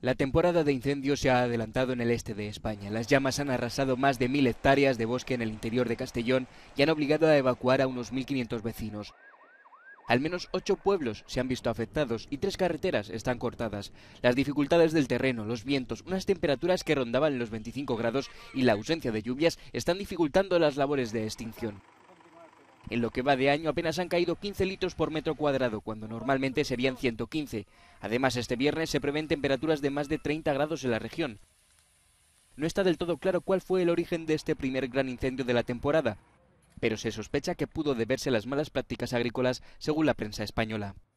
La temporada de incendios se ha adelantado en el este de España. Las llamas han arrasado más de 1000 hectáreas de bosque en el interior de Castellón y han obligado a evacuar a unos 1500 vecinos. Al menos 8 pueblos se han visto afectados y 3 carreteras están cortadas. Las dificultades del terreno, los vientos, unas temperaturas que rondaban los 25 grados y la ausencia de lluvias están dificultando las labores de extinción. En lo que va de año apenas han caído 15 litros por metro cuadrado, cuando normalmente serían 115. Además, este viernes se prevén temperaturas de más de 30 grados en la región. No está del todo claro cuál fue el origen de este primer gran incendio de la temporada, pero se sospecha que pudo deberse a las malas prácticas agrícolas, según la prensa española.